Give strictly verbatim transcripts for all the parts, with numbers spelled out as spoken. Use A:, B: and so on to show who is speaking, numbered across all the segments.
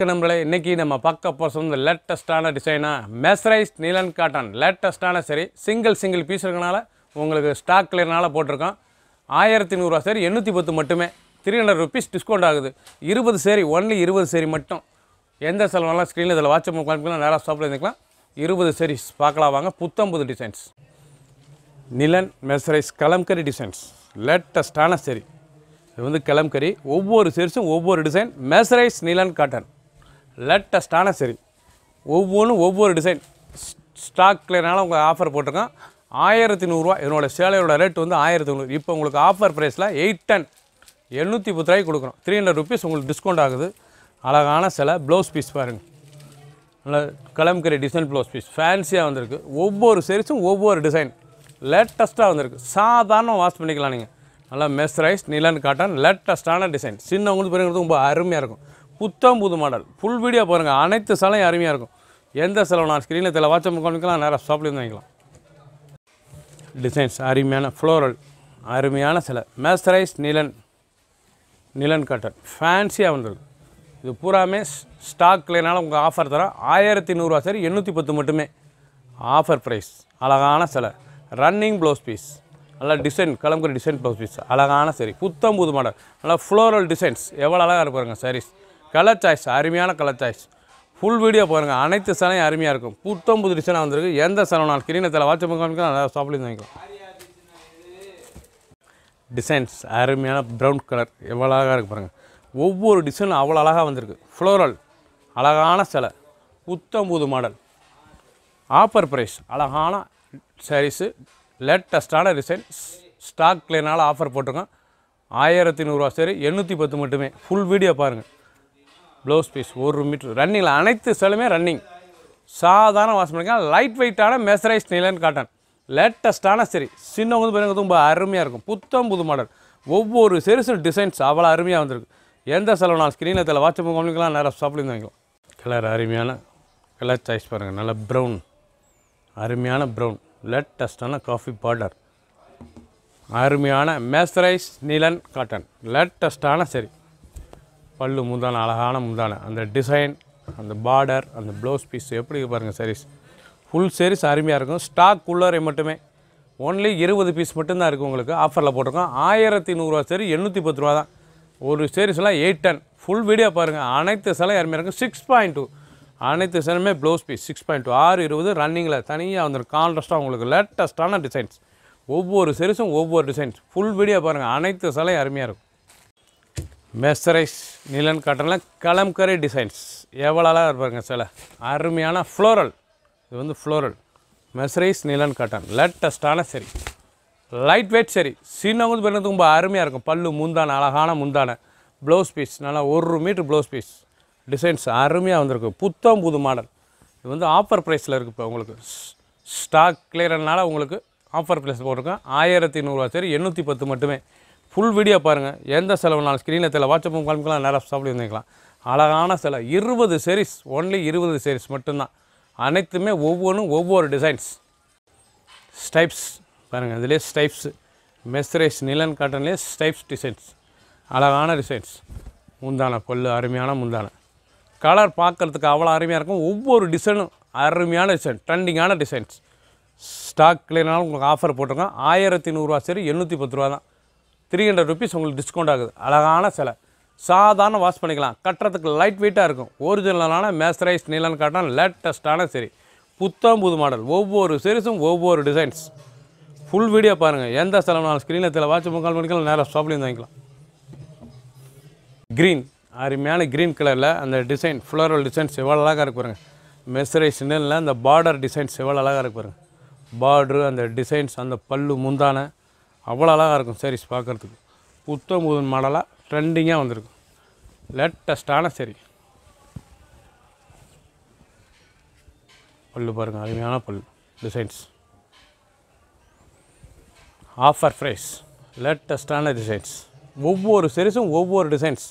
A: வணக்கம் நண்பர்களே, இன்றைக்கி நம்ம பார்க்க போகிறது இந்த லேட்டஸ்ட்டான டிசைனாக மெர்சரைஸ்ட் நீலன் காட்டன் லேட்டஸ்ட்டான சரி சிங்கிள் சிங்கிள் பீஸ் இருக்கனால உங்களுக்கு ஸ்டாக் கிளியர்னால போட்டிருக்கோம். ஆயிரத்தி நூறுரூவா சரி எண்ணூற்றி பத்து மட்டுமே, த்ரீ ஹண்ட்ரட் ருபீஸ் டிஸ்கவுண்ட் ஆகுது. இருபது சேரி ஒன்லி இருபது சேரி மட்டும். எந்த செலவெல்லாம் ஸ்க்ரீனில் இதில் வாட்ஸ்அப் காமிக்கலாம், நேராக ஷாப்பில் இருந்துக்கலாம். இருபது சேரீஸ் பார்க்கலாம் வாங்க. புத்தம்புது designs linen mercerised Kalamkari designs லேட்டஸ்ட்டான சரி. இது வந்து கலம்கரி, ஒவ்வொரு சேரிஸும் ஒவ்வொரு டிசைன். மெர்சரைஸ் நீலன் காட்டன் லேட்டஸ்ட்டான சரி, ஒவ்வொன்றும் ஒவ்வொரு டிசைன். ஸ்டாக் கிளியர்னால உங்கள் ஆஃபர் போட்டிருக்கோம். ஆயிரத்தி நூறுரூவா இதனோட சேலையோட ரேட் வந்து ஆயிரத்தி நூறு. இப்போ உங்களுக்கு ஆஃபர் ப்ரைஸில் எயிட் டென் எண்ணூற்றி பத்து ரூபாய்க்கு கொடுக்குறோம். த்ரீ ஹண்ட்ரட் ருபீஸ் உங்களுக்கு டிஸ்கவுண்ட் ஆகுது. அழகான சிலை ப்ளவுஸ் பீஸ் பாருங்கள், நல்லா கலம்கரி டிசைன் ப்ளவுஸ் பீஸ் ஃபேன்சியாக வந்திருக்கு. ஒவ்வொரு சேரிஸும் ஒவ்வொரு டிசைன் லேட்டஸ்ட்டாக வந்திருக்கு. சாதாரண வாஷ் பண்ணிக்கலாம் நீங்கள். நல்லா மெர்சரைஸ்ட் நீலன் காட்டன் லேட்டஸ்ட்டான டிசைன். சின்னவங்களுக்கு பெரியவங்களுக்கு ரொம்ப அருமையாக இருக்கும். புத்தம் புது மாடல். ஃபுல் வீடியோ பாருங்கள். அனைத்து சிலையும் அருமையாக இருக்கும். எந்த செலவு நான் ஸ்க்ரீனில் தெரியல வாட்ஸ்அப் காமிக்கலாம், நேராக ஷாப்லேயும் வாங்கிக்கலாம். டிசைன்ஸ் அருமையான ஃப்ளோரல் அருமையான சிலை. மெர்சரைஸ்ட் நீலன் நீலன் காட்டன் ஃபேன்சியாக வந்திருக்கு. இது பூராமே ஸ்டாக் கிளியர்னால உங்கள் ஆஃபர் தரோம். ஆயிரத்தி நூறுரூவா சரி எண்ணூற்றி பத்து மட்டுமே ஆஃபர் ப்ரைஸ். அழகான சிலை ரன்னிங் ப்ளவுஸ் பீஸ், நல்லா design Kalamkari design blouse piece அழகான சரி. புத்தம் புது மாடல், நல்லா ஃப்ளோரல் டிசைன்ஸ் எவ்வளோ அழகாக இருப்பாருங்க சாரீஸ். கலர் சாய்ஸ் அருமையான கலர் சாய்ஸ். ஃபுல் வீடியோ பாருங்கள். அனைத்து சிலையும் அருமையாக இருக்கும். புத்தம் புது டிசைனாக வந்திருக்கு. எந்த சிலை நான் கிரீனத்தில் வாட்ஸ்அப் காமிக்கலாம், நல்லா ஷாப்லேயும் வாங்கிக்கலாம். டிசைன்ஸ் அருமையான ப்ரௌன் கலர் எவ்வளோ அழகாக இருக்குது பாருங்கள். ஒவ்வொரு டிசைனும் அவ்வளோ அழகாக வந்திருக்கு. ஃப்ளோரல் அழகான சிலை. புத்தம் புது மாடல் ஆஃபர் ப்ரைஸ். அழகான சாரீஸு லேட்டஸ்ட்டான டிசைன். ஸ்டாக் கிளியர்னால ஆஃபர் போட்டிருக்கோம். ஆயிரத்தி நூறுரூவா சரி எண்ணூற்றி பத்து மட்டுமே. ஃபுல் வீடியோ பாருங்கள். ப்ளவுஸ் பீஸ் ஒரு மீட்ரு ரன்னிங்கில் அனைத்து சிலையுமே ரன்னிங். சாதாரண வாஷ் பண்ணிக்கலாம். லைட் வெயிட்டான மெர்சரைஸ்ட் நீலன் காட்டன் லேட்டஸ்ட்டான சரி. சின்னவங்க பெரியவங்க ரொம்ப அருமையாக இருக்கும். புத்தம் புது மாடல். ஒவ்வொரு சேரிஸும் டிசைன்ஸ் அவ்வளோ அருமையாக வந்திருக்கு. எந்த செலவு நான் ஸ்க்ரீனில் தெரியல வாட்ஸ்அப் காமிக்கலாம், நேராக ஷாப்லேயும் வாங்கிக்கலாம். கலர் அருமையான கலர் சாய்ஸ் பாருங்கள். நல்ல ப்ரௌன் அருமையான ப்ரௌன் லேட்டஸ்ட்டான காஃபி பார்டர் அருமையான மெர்சரைஸ் நீலன் காட்டன் லேட்டஸ்ட்டான சரி. பல்லு முந்தான அழகான முந்தான அந்த டிசைன், அந்த பார்டர், அந்த ப்ளவுஸ் பீஸ் எப்படி பாருங்கள் சாரீஸ். ஃபுல் சாரீஸ் அருமையாக இருக்கும். ஸ்டாக் உள்ளரை மட்டுமே ஒன்லி இருபது பீஸ் மட்டும்தான் இருக்குது. உங்களுக்கு ஆஃபரில் போட்டிருக்கோம். ஆயிரத்தி நூறுரூவா சரி எண்ணூற்றி பத்து ரூபா தான். ஒரு சாரீஸ்லாம் எயிட் டென். ஃபுல் வீடியோ பாருங்கள். அனைத்து சிலை அருமையாக இருக்கும். சிக்ஸ் பாயிண்ட் டூ அனைத்து சிலையுமே blouse piece six point two ஆறு இருபது ரன்னிங்கில் தனியாக வந்துடும். கான்ட்ராஸ்ட்டாக உங்களுக்கு லேட்டஸ்ட்டான டிசைன்ஸ். ஒவ்வொரு சாரீஸும் ஒவ்வொரு டிசைன்ஸ். ஃபுல் வீடியோ பாருங்கள். அனைத்து சிலை அருமையாக இருக்கும். மெர்சரைஸ் நீலன் காட்டனில் கலம்கரி டிசைன்ஸ் எவ்வளோ அழகாக இருப்பாருங்க சிலை. அருமையான ஃப்ளோரல். இது வந்து ஃப்ளோரல் மெர்சரைஸ் நீலன் காட்டன் லேட்டஸ்ட்டான சரி. லைட் வெயிட் சரி. சின்னவங்க பெரியவங்க ரொம்ப அருமையாக இருக்கும். பல்லு முந்தான அழகான முந்தான ப்ளவுஸ் பீஸ் நல்லா ஒரு மீட்ரு ப்ளவுஸ் பீஸ். டிசைன்ஸ் அருமையாக வந்திருக்கு. புத்தம் புது மாடல். இது வந்து ஆஃபர் ப்ரைஸில் இருக்குது. இப்போ உங்களுக்கு ஸ்டாக் கிளியர்னால உங்களுக்கு ஆஃபர் ப்ரைஸ் போட்டிருக்கோம். ஆயிரத்தி நூறுரூவா சரி எண்ணூற்றி பத்து மட்டுமே. ஃபுல் வீடியோ பாருங்கள். எந்த செலவு நாள் ஸ்க்ரீனில் தெரியல வாட்ஸ்அப் காமிக்கலாம், நேராக ஷாப்லேயும் வந்துக்கலாம். அழகான சிலை. இருபது சேரீஸ் ஒன்லி இருபது சேரீஸ் மட்டும்தான். அனைத்துமே ஒவ்வொன்றும் ஒவ்வொரு டிசைன்ஸ். ஸ்டைப்ஸ் பாருங்கள். இதிலே ஸ்டைப்ஸு மெர்சரைஸ் நீலன் காட்டன்லேயே ஸ்டைப்ஸ் டிசைன்ஸ் அழகான டிசைன்ஸ். முந்தான பல்லு அருமையான முந்தான கலர் பார்க்குறதுக்கு அவ்வளோ அருமையாக இருக்கும். ஒவ்வொரு டிசைனும் அருமையான டிசைன். ட்ரெண்டிங்கான டிசைன்ஸ். ஸ்டாக் கிளியர்னாலும் உங்களுக்கு ஆஃபர் போட்டிருக்கோம். ஆயிரத்தி நூறுரூவா சரி எண்ணூற்றி பத்து ரூபா தான். த்ரீ ஹண்ட்ரட் ருபீஸ் உங்களுக்கு டிஸ்கவுண்ட் ஆகுது. அழகான சிலை. சாதாரண வாஷ் பண்ணிக்கலாம். கட்டுறதுக்கு லைட் வெயிட்டாக இருக்கும். ஒரிஜினலான மெர்சரைஸ் நீலன் காட்டன் லேட்டஸ்ட்டான சரி. புத்தம் புது மாடல். ஒவ்வொரு சீரிஸும் ஒவ்வொரு டிசைன்ஸ். ஃபுல் வீடியோ பாருங்கள். எந்த செலவு நாள் ஸ்க்ரீனில் தெரியல வாட்ஸ்அப் கால் பண்ணிக்கலாம், நேராக ஷாப்லேயும் வாங்கிக்கலாம். க்ரீன் அருமையான க்ரீன் கலரில் அந்த டிசைன் ஃப்ளோரல் டிசைன்ஸ் எவ்வளோ அழகாக இருக்கு பாருங்கள். மெர்சரைஸ் நீலனில் அந்த பார்டர் டிசைன்ஸ் எவ்வளோ அழகாக இருக்கு பாருங்கள். பார்ட்ரு அந்த டிசைன்ஸ் அந்த பல்லு முந்தான அவ்வளோ அழகாக இருக்கும் சாரீஸ் பார்க்குறதுக்கு. புத்தம் புது மாடலாக ட்ரெண்டிங்காக வந்திருக்கும். லேட்டஸ்ட்டான சரி. பல்லு பாருங்கள் அருமையான பல்லு டிசைன்ஸ். Offer price. லேட்டஸ்ட்டான டிசைன்ஸ். ஒவ்வொரு சாரீஸும் ஒவ்வொரு டிசைன்ஸ்.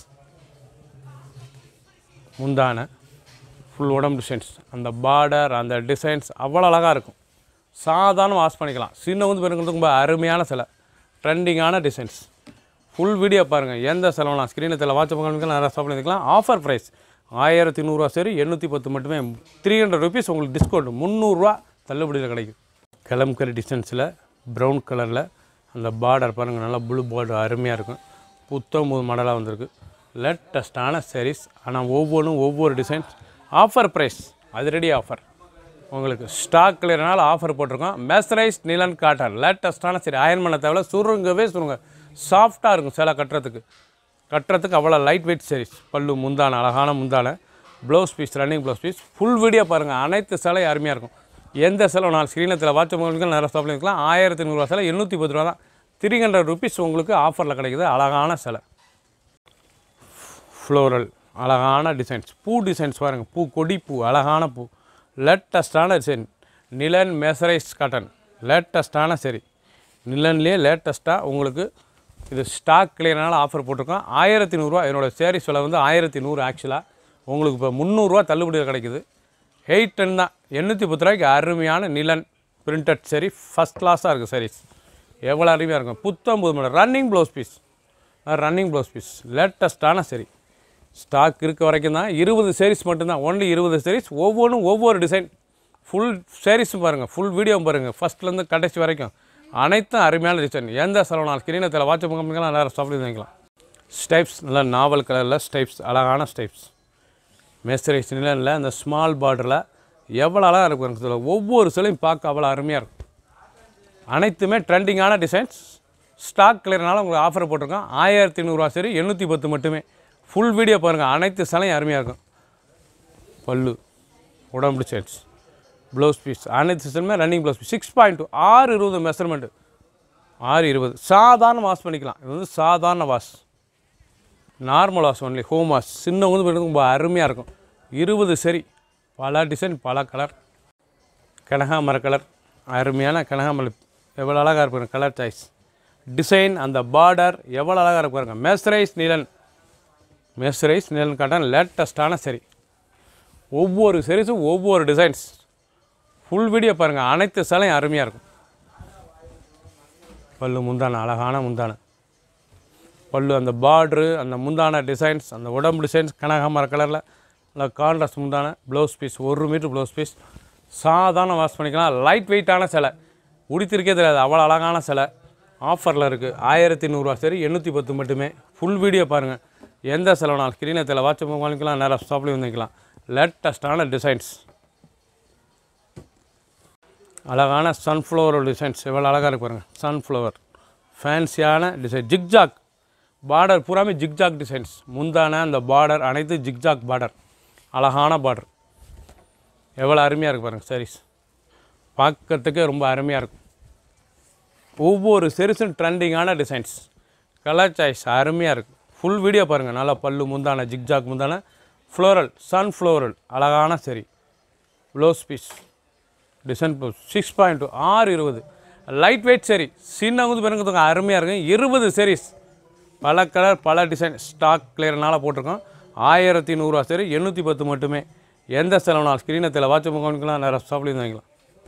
A: முந்தான ஃபுல் உடம்பு டிசைன்ஸ் அந்த பார்டர் அந்த டிசைன்ஸ் அவ்வளோ அழகாக இருக்கும். சாதாரண வாஷ் பண்ணிக்கலாம். சின்னவங்க பெருங்கிறது ரொம்ப அருமையான சிலை. ட்ரெண்டிங்கான டிசைன்ஸ். ஃபுல் வீடியோ பாருங்கள். எந்த செலவுலாம் ஸ்க்ரீனில் தெரியல வாட்ஸ்அப் காமிக்கலாம், நேராக ஷாப்பில் இருக்கலாம். ஆஃபர் ப்ரைஸ் ஆயிரத்தி நூறுரூவா சரி எண்ணூற்றி பத்து மட்டுமே. த்ரீ ஹண்ட்ரட் ருபீஸ் உங்களுக்கு டிஸ்கவுண்ட், முந்நூறுரூவா தள்ளுபடியில் கிடைக்கும். கலம்கரி டிசைன்ஸில் ப்ரௌன் கலரில் அந்த பார்டர் பாருங்கள், நல்லா ப்ளூ பார்டர் அருமையாக இருக்கும். புத்தம்பது மாடலாக வந்திருக்கு. லேட்டஸ்டான sarees. ஆனால் ஒவ்வொன்றும் ஒவ்வொரு டிசைன்ஸ். ஆஃபர் ப்ரைஸ், அதிரடி ஆஃபர் உங்களுக்கு. ஸ்டாக் கிளியர்னால ஆஃபர் போட்டிருக்கோம். Mercerised நிலன் காட்டன் லேட்டஸ்ட்டான சரி, அயன் பண்ண தேவை, சுருங்கவே சுருங்க, சாஃப்டாக இருக்கும். சில கட்டுறதுக்கு கட்டுறதுக்கு அவ்வளோ லைட் வெயிட் sarees. பல்லு முந்தான, அழகான முந்தான, blouse piece, running blouse piece. Full video பாருங்கள். அனைத்து சிலை அருமையாக இருக்கும். எந்த செலவு நாலு ஸ்க்ரீனத்தில் வாட்ச் உங்களுக்கு நிறைய ஸ்டாப்ல இருக்கலாம். ஆயிரத்தி நூறுரூவா சிலை எண்ணூற்றி பத்து ரூபா தான். த்ரீ ஹண்ட்ரட் ருபீஸ் உங்களுக்கு ஆஃபரில் கிடைக்குது. அழகான சிலை, ஃப்ளோரல், அழகான டிசைன்ஸ், பூ டிசைன்ஸ் பாருங்கள். பூ, கொடி பூ, அழகான பூ, லேட்டஸ்டான டிசைன். நிலன் Mercerised காட்டன் லேட்டஸ்ட்டான சரி, நிலன்லேயே லேட்டஸ்ட்டாக உங்களுக்கு இது ஸ்டாக் கிளியர்னால ஆஃபர் போட்டிருக்கோம். ஆயிரத்தி நூறுரூவா என்னோடய சேரீஸ் விலை வந்து ஆயிரத்தி நூறு. ஆக்சுவலாக உங்களுக்கு இப்போ முந்நூறுரூவா தள்ளுபடியில் கிடைக்குது. எயிட் டென் தான், எண்ணூற்றி பத்து ரூபாய்க்கு அருமையான நிலன் பிரிண்டட் சரி, ஃபஸ்ட் கிளாஸாக இருக்குது sarees. எவ்வளோ அருமையாக இருக்கும். புத்தம்பது model running blouse piece, running blouse piece, லேட்டஸ்ட்டான சரி. ஸ்டாக் இருக்க வரைக்கும் தான். இருபது sarees மட்டும்தான், ஒன்லி இருபது sarees. ஒவ்வொன்றும் ஒவ்வொரு டிசைன். ஃபுல் sareesஸும் பாருங்கள், ஃபுல் வீடியோவும் பாருங்கள், ஃபஸ்ட்லேருந்து கடைசி வரைக்கும் அனைத்தும் அருமையான டிசைன். எந்த செலவுனாலும் ஸ்க்ரீனத்தில் வாட்ச் பண்ணிக்கலாம், நேரம் ஸ்டாப்ல வாங்கிக்கலாம். ஸ்டைப்ஸ், நல்லா நாவல் கலரில் ஸ்டைப்ஸ், அழகான ஸ்டைப்ஸ். Mercerised நிலனில் அந்த ஸ்மால் பார்டரில் எவ்வளோ அழகாக இருக்கும். ஒவ்வொரு சிலையும் பார்க்க அவ்வளோ அருமையாக இருக்கும். அனைத்துமே ட்ரெண்டிங்கான டிசைன்ஸ். ஸ்டாக் கிளியர்னால உங்களுக்கு ஆஃபர் போட்டிருக்கோம். ஆயிரத்தி நூறுரூவா சரி, எண்ணூற்றி பத்து மட்டுமே. ஃபுல் வீடியோ பாருங்கள். அனைத்து சிலையும் அருமையாக இருக்கும். பல்லு, உடம்பு டிசைன்ஸ், ப்ளவுஸ் பீஸ், அனைத்து சிஸ்டமே running blouse piece. Six point two ஆறு இருபது மெஷர்மெண்ட்டு, ஆறு இருபது. சாதாரண வாஷ் பண்ணிக்கலாம். இது வந்து சாதாரண wash, normal wash only, home wash. சின்னவங்க வந்து ரொம்ப அருமையாக இருக்கும். இருபது சரி, பல டிசைன், பல கலர். கனகாமர கலர், அருமையான கனகாமரம், எவ்வளோ அழகாக இருக்கும் கலர் சாய்ஸ். டிசைன், அந்த பார்டர் எவ்வளோ அழகாக இருக்கு பாருங்க. Mercerised nylon, Mercerised nylon cotton லேட்டஸ்ட்டான சரி. ஒவ்வொரு sareesஸும் ஒவ்வொரு டிசைன்ஸ். ஃபுல் வீடியோ பாருங்கள். அனைத்து சிலையும் அருமையாக இருக்கும். பல்லு முந்தான, அழகான முந்தான பல்லு, அந்த பார்ட்ரு, அந்த முந்தான டிசைன்ஸ், அந்த உடம்பு டிசைன்ஸ், கனகாமர கலரில் நல்லா கான்ட்ராஸ்ட் முந்தான. ப்ளவுஸ் பீஸ், ஒரு மீட்ரு ப்ளவுஸ் பீஸ். சாதாரண வாஷ் பண்ணிக்கலாம். லைட் வெயிட்டான சிலை, உடுத்திருக்கே தெரியாது, அவ்வளோ அழகான சிலை. ஆஃபரில் இருக்குது. ஆயிரத்தி நூறுரூவா சரி, எண்ணூற்றி பத்து மட்டுமே. ஃபுல் வீடியோ பாருங்கள். எந்த செலவுனாலும் ஸ்க்ரீனத்தில் வாட்ச் பண்ணிக்கலாம், நேராக ஸ்டாப்லேயும் வந்துக்கலாம். லேட்டஸ்ட்டான டிசைன்ஸ், அழகான சன்ஃப்ளவர் டிசைன்ஸ், எவ்வளோ அழகாக இருக்கு பாருங்கள். சன்ஃப்ளவர் ஃபேன்சியான டிசைன். ஜிக்ஜாக் பார்டர், பூராமே ஜிக்ஜாக் டிசைன்ஸ். முந்தான அந்த பார்டர் அனைத்து ஜிக்ஜாக் பார்டர், அழகான பார்டர். எவ்வளோ அருமையாக இருக்குது பாருங்கள் sarees. பார்க்கறதுக்கே ரொம்ப அருமையாக இருக்கும். ஒவ்வொரு sareesஸும் ட்ரெண்டிங்கான டிசைன்ஸ், கலர் சாய்ஸ் அருமையாக இருக்குது. ஃபுல் வீடியோ பாருங்கள். நல்லா பல்லு முந்தான, ஜிக்ஜாக் முந்தான, ஃப்ளோரல், சன்ஃப்ளவரல், அழகான சரி. Blouse piece, design blouse. Six point two ஆறு இருபது லைட் வெயிட் சரி. சின்னவங்க பிறகு அருமையாக இருக்கும். இருபது sarees, பல கலர், பல டிசைன். ஸ்டாக் கிளியர்னால போட்டிருக்கோம். ஆயிரத்தி நூறுரூவா சரி, எண்ணூற்றி பத்து மட்டுமே. எந்த செலவுனால் ஸ்க்ரீனத்தில் வாட்ச் பண்ணிக்கலாம், நேரம் ஸ்டாப்லேயும் வாங்கிக்கலாம்.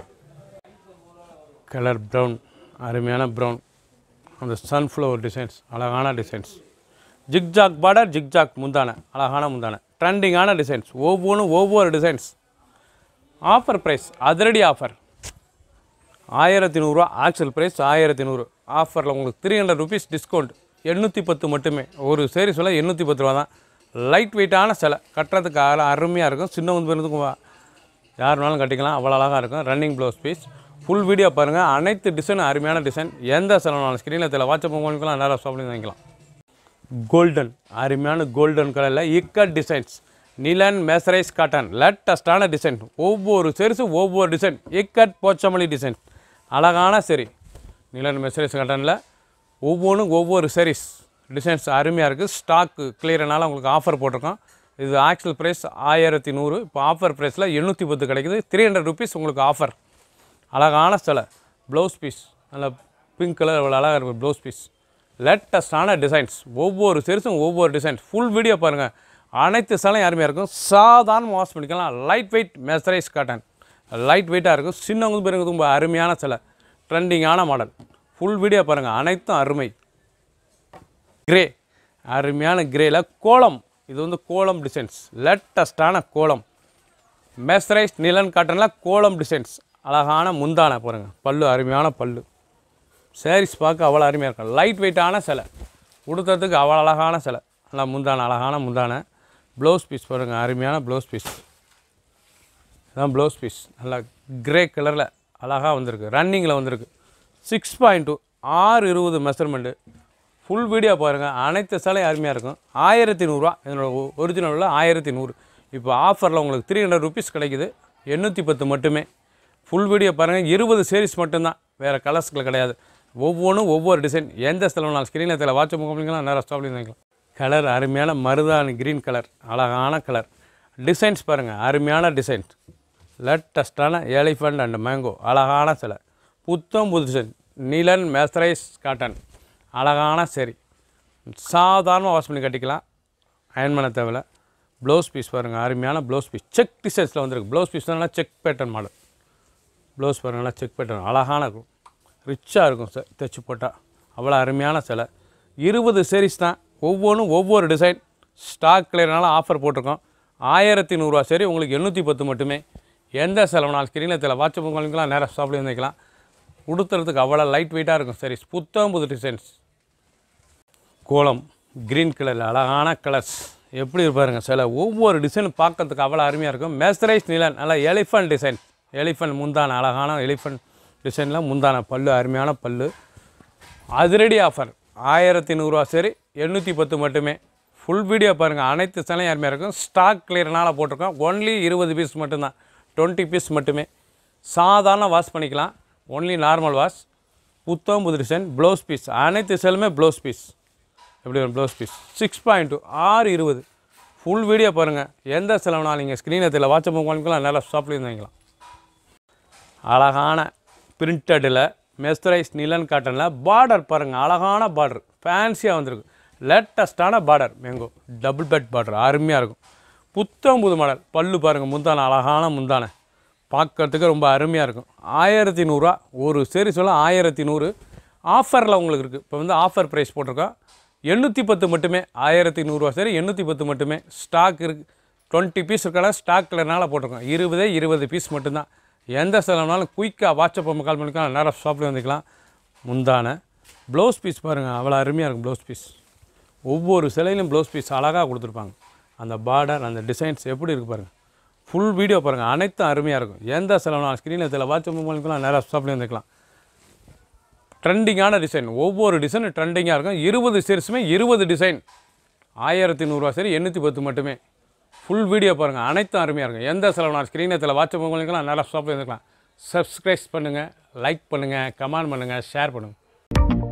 A: கலர் ப்ரௌன், அருமையான ப்ரௌன், அந்த சன்ஃப்ளவர் டிசைன்ஸ், அழகான டிசைன்ஸ். ஜிக்ஜாக் பார்டர், ஜிக்ஜாக் முந்தான, அழகான முந்தான, ட்ரெண்டிங்கான டிசைன்ஸ். ஒவ்வொன்றும் ஒவ்வொரு டிசைன்ஸ். ஆஃபர் ப்ரைஸ், அதிரடி ஆஃபர். ஆயிரத்தி நூறுரூவா ஆக்சுவல் ப்ரைஸ் ஆயிரத்தி நூறு. ஆஃபரில் உங்களுக்கு த்ரீ ஹண்ட்ரட் ருபீஸ் டிஸ்கவுண்ட், எண்ணூற்றி பத்து மட்டுமே. ஒரு sarees விலை எண்ணூற்றி பத்து ரூபா தான். லைட் வெயிட்டான சிலை, கட்டுறதுக்கு அருமையாக இருக்கும். சின்னவங்க பேருந்துக்கும் யார் வேணாலும் கட்டிக்கலாம், அவ்வளோ அழகாக இருக்கும். Running blouse piece. Full video பாருங்கள். அனைத்து டிசைனும் அருமையான டிசைன். எந்த செலவுனாலும் ஸ்க்ரீனில் வாட்ஸ்அப் பண்ணிக்கலாம், நேராக ஸ்டாப்லேயும் வாங்கிக்கலாம். கோல்டன், அருமையான கோல்டன் கலரில் ikat designs. Nylon Mercerised cotton லேட்டஸ்ட்டான டிசைன். ஒவ்வொரு sareesஸும் ஒவ்வொரு டிசைன். இக்கட் போச்சமல்லி டிசைன், அழகான சரி. நிலன் Mercerised காட்டனில் ஒவ்வொன்றும் ஒவ்வொரு sarees டிசைன்ஸ் அருமையாக இருக்குது. ஸ்டாக்கு கிளியர்னால உங்களுக்கு ஆஃபர் போட்டிருக்கோம். இது ஆக்சுவல் ப்ரைஸ் ஆயிரத்தி நூறு. இப்போ ஆஃபர் ப்ரைஸில் எண்ணூற்றி பத்து கிடைக்குது. த்ரீ ஹண்ட்ரட் ருபீஸ் உங்களுக்கு ஆஃபர். அழகான சிலை. ப்ளவுஸ் பீஸ், நல்ல பிங்க் கலர், அவ்வளோ அழகாக இருக்கும் ப்ளவுஸ் பீஸ். லேட்டஸ்டான டிசைன்ஸ். ஒவ்வொரு sareesஸும் ஒவ்வொரு டிசைன்ஸ். ஃபுல் வீடியோ பாருங்கள். அனைத்து சிலையும் அருமையாக இருக்கும். சாதாரண வாஷ் பண்ணிக்கலாம். Light weight Mercerised cotton, light வெயிட்டாக இருக்கும். சின்னவங்க பேருங்க ரொம்ப அருமையான சிலை, ட்ரெண்டிங்கான மாடல். ஃபுல் வீடியோ பாருங்கள். அனைத்தும் அருமை. கிரே, அருமையான கிரேயில் கோலம். இது வந்து கோலம் டிசைன்ஸ், லேட்டஸ்டான கோலம். மெர்சரைஸ்ட் நிலன் காட்டனில் கோலம் டிசைன்ஸ். அழகான முந்தானை பாருங்கள், பல்லு அருமையான பல்லு. சாரீஸ் பார்க்க அவ்வளோ அருமையாக இருக்கும். லைட் வெயிட்டான சிலை, உடுத்துறதுக்கு அவ்வளோ அழகான சிலை. நல்லா முந்தானை, அழகான முந்தானை. ப்ளவுஸ் பீஸ் பாருங்கள், அருமையான ப்ளவுஸ் பீஸ். இதுதான் ப்ளவுஸ் பீஸ். நல்லா கிரே கலரில் அழகாக வந்திருக்கு, ரன்னிங்கில் வந்திருக்கு. சிக்ஸ் பாயிண்ட் டூ ஆறு இருபது மெஷர்மெண்ட்டு. ஃபுல் வீடியோ பாருங்கள், அனைத்து சிலையும் அருமையாக இருக்கும். ஆயிரத்தி நூறுரூவா என்னோட ஒரிஜினலில் ஆயிரத்தி நூறு. இப்போ ஆஃபரில் உங்களுக்கு த்ரீ ஹண்ட்ரட் ருபீஸ் கிடைக்குது, எண்ணூற்றி பத்து மட்டுமே. ஃபுல் வீடியோ பாருங்கள், இருபது சீரீஸ் மட்டும்தான், வேறு கலர்ஸ்கள் கிடையாது. ஒவ்வொன்றும் ஒவ்வொரு டிசைன். எந்த செலவுனாலும் ஸ்க்ரீனில் தெரியல வாட்ஸ்அப் பண்ணிக்கலாம், நேராக ஸ்டாப்லேயும் வாங்கிக்கலாம். கலர் அருமையான மருதாணி க்ரீன் கலர், அழகான கலர். டிசைன்ஸ் பாருங்கள், அருமையான டிசைன்ஸ். லேட்டஸ்டான எலிஃபண்ட் அண்ட் மேங்கோ, அழகான சிலை. புத்தம் புது டிசைன். நீலன் மெர்சரைஸ் காட்டன், அழகான சரி. சாதாரணமாக வாஷ் பண்ணி கட்டிக்கலாம், அயன் பண்ண தேவையில்ல. ப்ளவுஸ் பீஸ் பாருங்கள், அருமையான ப்ளவுஸ் பீஸ். செக் டிசைன்ஸில் வந்துருக்கு. ப்ளவுஸ் பீஸ் நல்லா செக் பேட்டர்ன் மாடல். ப்ளவுஸ் பாருங்கள், நல்லா செக் பேட்டர்ன், அழகான இருக்கும், ரிச்சாக இருக்கும் சார் தைச்சி போட்டால். அவ்வளோ அருமையான சிலை. இருபது சீரீஸ் தான், ஒவ்வொன்றும் ஒவ்வொரு டிசைன். ஸ்டாக் கிளியர்னால ஆஃபர் போட்டிருக்கோம். ஆயிரத்தி நூறுரூவா சரி, உங்களுக்கு எண்ணூற்றி பத்து மட்டுமே. எந்த செலவுனாலும் ஸ்க்ரீனில் தெரியல வாட்ஸ்அப் பண்ணிக்கலாம், நேராக ஸ்டாப்லேயும் வந்துக்கலாம். உடுத்துறதுக்கு அவ்வளோ லைட் வெயிட்டாக இருக்கும் சாரீஸ். புத்தம் புது டிசைன்ஸ். கோலம் க்ரீன் கலரில் அழகான கலர்ஸ். எப்படி இருப்பாருங்க சிலை, ஒவ்வொரு டிசைனும் பார்க்கறதுக்கு அவ்வளோ அருமையாக இருக்கும். மெர்சரைஸ் நிலன், நல்லா எலிஃபண்ட் டிசைன். எலிஃபண்ட் முந்தான, அழகான எலிஃபண்ட் டிசைனில் முந்தான பல்லு, அருமையான பல்லு. அதிரடி ஆஃபர் ஆயிரத்தி நூறுரூவா சரி, எண்ணூற்றி பத்து மட்டுமே. ஃபுல் வீடியோ பாருங்கள், அனைத்து சிலையும் அருமையாக இருக்கும். ஸ்டாக் கிளியர்னால் போட்டிருக்கோம். ஒன்லி இருபது பீஸ் மட்டும்தான், டுவெண்ட்டி பீஸ் மட்டுமே. சாதாரண வாஷ் பண்ணிக்கலாம், ஒன்லி நார்மல் வாஷ். புத்தம் புது டிசைன். ப்ளவுஸ் பீஸ், அனைத்து சிலையுமே ப்ளவுஸ் பீஸ். எப்படி வரும் blouse piece? Six point two ஆறு இருபது. ஃபுல் வீடியோ பாருங்கள், எந்த செலவுனாலும் நீங்கள் ஸ்க்ரீனை தெரியல வாட்ஸ்அப் பண்ணிக்கலாம், நல்லா ஷாப்லேயும் வாங்கிக்கலாம். அழகான பிரிண்டடில் மெர்சரைஸ் நிலன் காட்டனில் பார்டர் பாருங்கள், அழகான பார்டர், ஃபேன்சியாக வந்திருக்கு. லேட்டஸ்ட்டான border mango, double bed border, அருமையாக இருக்கும். புத்தம் புது மாடல். பல்லு பாருங்கள், முந்தானை, அழகான முந்தானை, பார்க்கறதுக்கு ரொம்ப அருமையாக இருக்கும். ஆயிரத்தி நூறுரூவா ஒரு சரி சொல்ல, ஆயிரத்தி நூறு. ஆஃபரில் உங்களுக்கு இருக்குது. இப்போ வந்து ஆஃபர் ப்ரைஸ் போட்டிருக்கோம், எண்ணூற்றி பத்து மட்டுமே. ஆயிரத்தி நூறுரூவா சரி, எண்ணூற்றி பத்து மட்டுமே. ஸ்டாக் இருக்குது, டுவெண்ட்டி பீஸ் இருக்கால, ஸ்டாக் கிளர்னால போட்டிருக்கோம். இருபதே இருபது பீஸ் மட்டும்தான். எந்த செலவுனாலும் குயிக்காக வாட்ஸ்அப் கால் பண்ணிக்கலாம், நேராக ஷாப்பில் வந்துக்கலாம். முந்தான ப்ளவுஸ் பீஸ் பாருங்கள், அவ்வளோ அருமையாக இருக்கும். ப்ளவுஸ் பீஸ் ஒவ்வொரு சிலையிலும் ப்ளவுஸ் பீஸ் அழகாக கொடுத்துருப்பாங்க. அந்த பார்டர், அந்த டிசைன்ஸ் எப்படி இருக்குது பாருங்கள். ஃபுல் வீடியோ பாருங்கள், அனைத்தும் அருமையாக இருக்கும். எந்த செலவுனாலும் ஸ்க்ரீனில் தெரியல வாட்ஸ்அப் பண்ணிக்கலாம், நேராக ஷாப்பில் வந்துக்கலாம். ட்ரெண்டிங்கான டிசைன், ஒவ்வொரு டிசைனும் ட்ரெண்டிங்காக இருக்கும். இருபது சீரீஸுமே இருபது டிசைன். ஆயிரத்தி நூறுரூவா சரி, எண்ணூற்றி பத்து மட்டுமே. ஃபுல் வீடியோ பாருங்கள், அனைத்தும் அருமையாக இருக்கும். எந்த செலவுனாலும் ஸ்க்ரீனை தெரியல வாட்ஸ்அப் பண்ணிக்கலாம், நேராக ஷாப்பில் வந்துக்கலாம். சப்ஸ்கிரைப் பண்ணுங்கள், லைக் பண்ணுங்கள், கமெண்ட் பண்ணுங்கள், ஷேர் பண்ணுங்கள்.